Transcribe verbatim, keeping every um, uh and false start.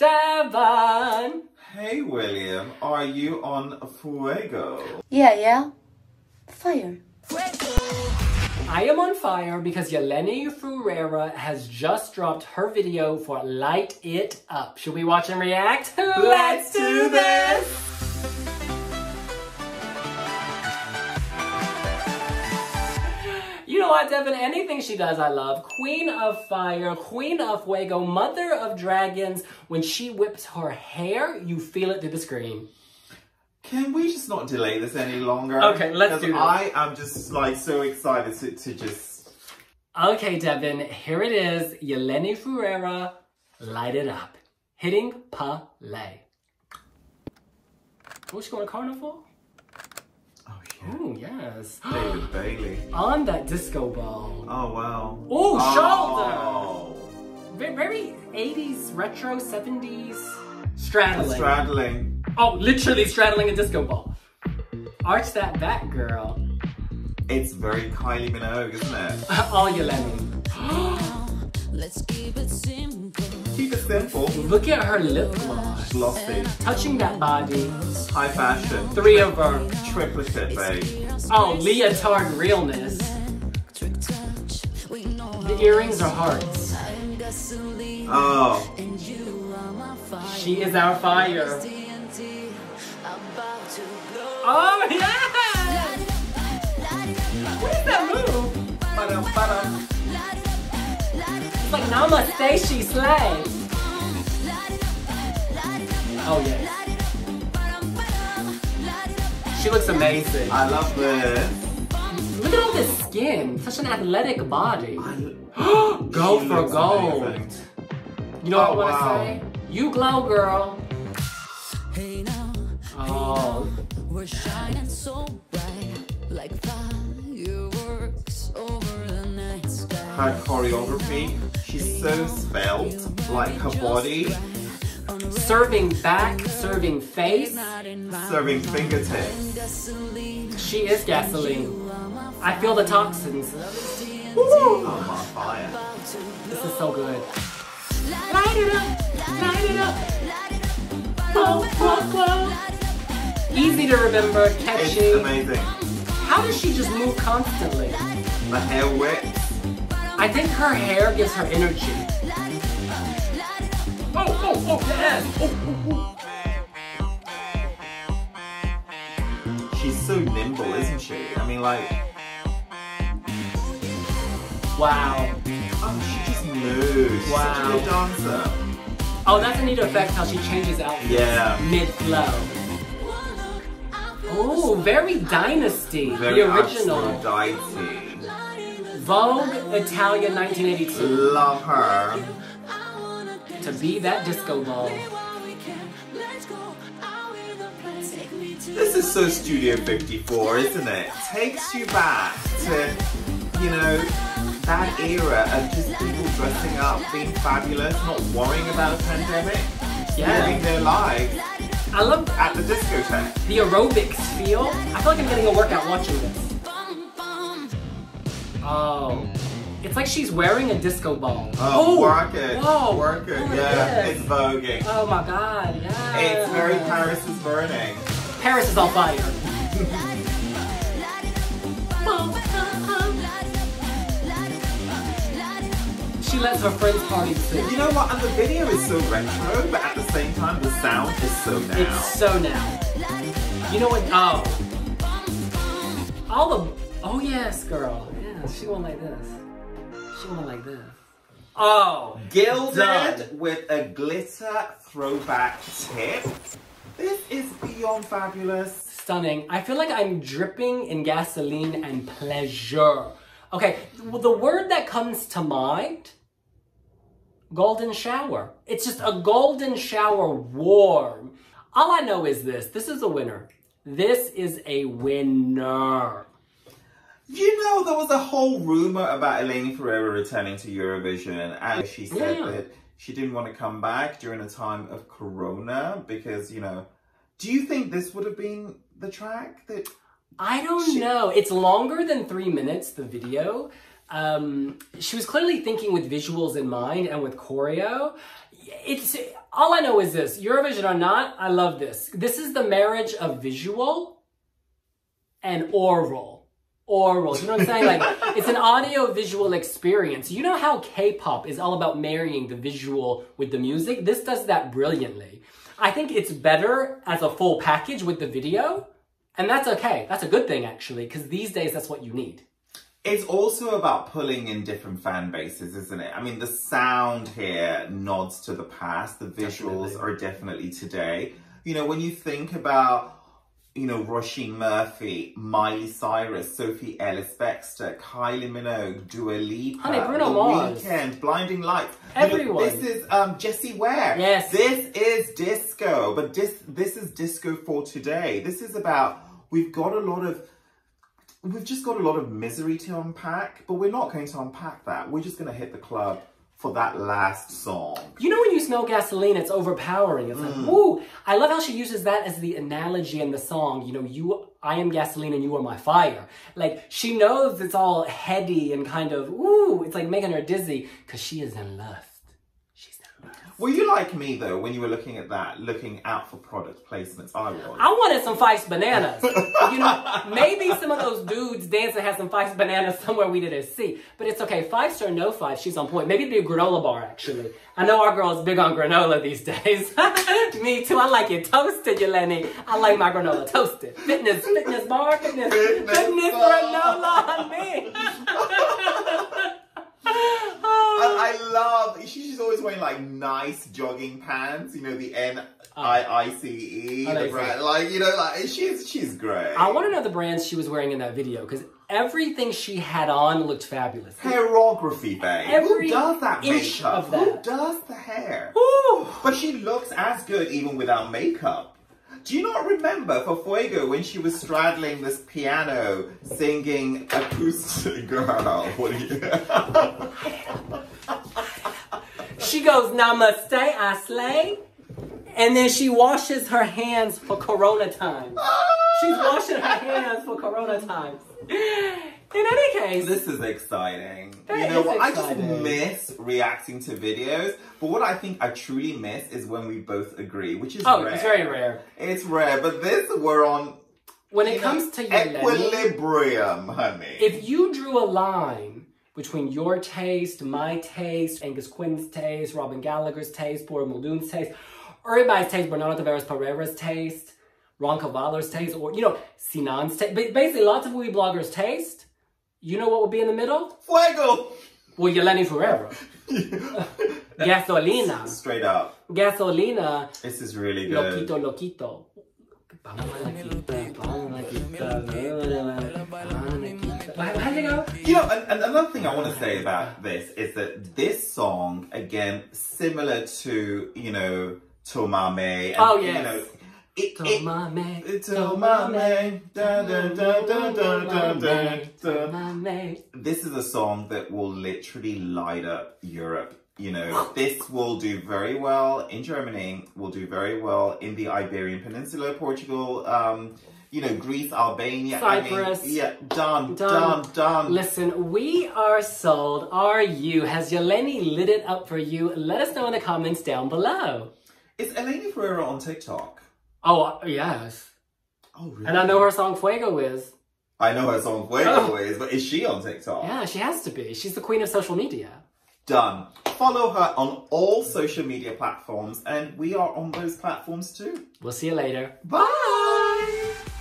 Devon! Hey, William. Are you on Fuego? Yeah, yeah. Fire. I am on fire because Yeleni Furera has just dropped her video for Light It Up. Should we watch and react? Let's do this! You know what, Devon? Anything she does, I love. Queen of Fire, Queen of Fuego, Mother of Dragons. When she whips her hair, you feel it through the screen. Can we just not delay this any longer? Okay, let's do this. I am just like so excited to, to just... Okay, Devon, here it is. Yeleni Furera, Light It Up. Hitting play. What's she going to Carnival? Oh, yeah. Oh, yes. David Bailey. On that disco ball. Oh, wow. Ooh, Oh, shoulder! Very, very eighties, retro, seventies. Straddling. straddling. Oh, literally straddling a disco ball. Arch that back, girl. It's very Kylie Minogue, isn't it? All Yeleni. Let's keep it simple. Keep it simple. Look at her lip gloss. Glossy. Touching that body. High fashion. Three of her. Triplicate, babe. Oh, leotard realness. The earrings are hearts. Oh. She is our fire. Oh, yeah! What is that move? Ba-dum, ba-dum. It's like Namaste, she slay. Oh, yes. She looks amazing. I love this. Look at all this skin. Such an athletic body. I, Go she for looks gold. amazing. You know Oh, what I want to wow. say? You glow, girl. Hey now, Oh. we're shining so bright, like fireworks over the night sky. Her choreography, she's so svelte, like her body, Serving back, serving face. serving fingertips. She is gasoline. I feel the toxins. Oh, my fire. This is so good. Light it up, light it up. Whoa, whoa, whoa. Easy to remember, It's catchy. amazing. How does she just move constantly? The hair whip. I think her hair gives her energy. Oh, oh, oh, yes. Oh, oh, oh. She's so nimble, isn't she? I mean, like, Wow. oh, she just moves. She's Wow. such a good dancer. Oh, that's a neat effect how she changes outfits Yeah. mid-flow. Oh, very Dynasty, Very the original. Aphrodite. Vogue Italia nineteen eighty-two. Love her. To be that disco ball. This is so Studio fifty-four, isn't it? Takes you back to, you know, that era of just people dressing up, being fabulous, not worrying about a pandemic, Yeah. living their lives I love at the discotheque. the aerobics feel. I feel like I'm getting a workout watching this. Oh. It's like she's wearing a disco ball. Oh, work it. Whoa. Work it, Look at yeah. this. It's voguing. Oh my god, yeah. It's very Paris is burning. Paris is on fire. She lets her friends party too. You know what? And the video is so retro, but at the same time, the sound is so now. It's so now. You know what? Oh. All the. Oh, yes, girl. Yeah, she went like this. She went like this. Oh. Gilded Done. with a glitter throwback tip. This is beyond fabulous. Stunning. I feel like I'm dripping in gasoline and pleasure. Okay, well, the word that comes to mind, golden shower. It's just a golden shower warm. All I know is this. This is a winner. This is a winner. You know, there was a whole rumor about Eleni Furera returning to Eurovision, and she said Yeah. that she didn't want to come back during a time of Corona because, you know, do you think this would have been the track that... I don't She- know. It's longer than three minutes, the video. Um, she was clearly thinking with visuals in mind and with choreo. It's all I know is this, Eurovision or not, I love this. This is the marriage of visual and oral. Oral, you know what I'm saying? Like, it's an audio-visual experience. You know how K-pop is all about marrying the visual with the music? This does that brilliantly. I think it's better as a full package with the video, and that's okay. That's a good thing, actually, because these days, that's what you need. It's also about pulling in different fan bases, isn't it? I mean, the sound here nods to the past. The visuals definitely. are definitely today. You know, when you think about, you know, Roisin Murphy, Miley Cyrus, Sophie Ellis-Bextor, Kylie Minogue, Dua Lipa, Honey, Bruno The Mars. Weeknd, Blinding Lights. Everyone. You know, this is um, Jessie Ware. Yes. This is disco, but this, this is disco for today. This is about, we've got a lot of, we've just got a lot of misery to unpack, but we're not going to unpack that. We're just going to hit the club for that last song. You know when you smell gasoline, it's overpowering. It's like, Mm. woo! I love how she uses that as the analogy in the song. You know, you, I am gasoline and you are my fire. Like, she knows it's all heady and kind of, ooh, it's like making her dizzy, because she is in lust. She's in lust. Were you like me, though, when you were looking at that, looking out for product placements? I was. I wanted some Feist bananas. You know, maybe some of those dudes dancing had some Feist bananas somewhere we didn't see. But it's okay. Feist or no Feist, she's on point. Maybe it'd be a granola bar, actually. I know our girl's big on granola these days. Me too. I like it toasted, Yeleni. I like my granola toasted. Fitness, fitness bar, fitness, fitness, fitness granola on me. I, I love, she, she's always wearing like nice jogging pants, you know, the N I I C E, Oh, the nice. brand, like, you know, like, she's, she's great. I want to know the brands she was wearing in that video, because everything she had on looked fabulous. Hairography, babe. Every Who does that inch makeup? of that. Who does the hair? Ooh. But she looks as good even without makeup. Do you not remember for Fuego when she was straddling this piano singing acoustic? Girl, what do you... She goes, namaste, I slay. And then she washes her hands for Corona time. She's washing her hands for Corona times. In any case. This is exciting. That you know is what? I just exciting. miss reacting to videos. But what I think I truly miss is when we both agree, which is Oh, rare. it's very rare. It's rare. But this, we're on... When it you comes know, to Yeleni, equilibrium, honey. if you drew a line between your taste, my taste, Angus Quinn's taste, Robin Gallagher's taste, Paul Muldoon's taste, everybody's taste, Bernardo Tavares Pereira's taste, Ron Cavallo's taste, or, you know, Sinan's taste, basically lots of movie bloggers' taste, you know what would be in the middle? Fuego! Well, Yeleni Ferreira. Gasolina. Straight up. Gasolina. This is really good. Loquito, loquito. How did it go? You know, and, and another thing I want to say about this is that this song, again, similar to, you know, Tomame. And, Oh, yes. You know, it, Tomame, it, Tomame, da, da, da, da, da, da, da, da. Tomame. This is a song that will literally light up Europe. You know, this will do very well in Germany, will do very well in the Iberian Peninsula, Portugal, um, you know, Greece, Albania. Cyprus. I mean, yeah, done, Done. done, done. Listen, we are sold. Are you? Has Yeleni lit it up for you? Let us know in the comments down below. Is Eleni Ferreira on TikTok? Oh, yes. Oh, really? And I know her song Fuego is. I know her song Fuego is, but is she on TikTok? Yeah, she has to be. She's the queen of social media. Done. Follow her on all social media platforms, and we are on those platforms too. We'll see you later. Bye!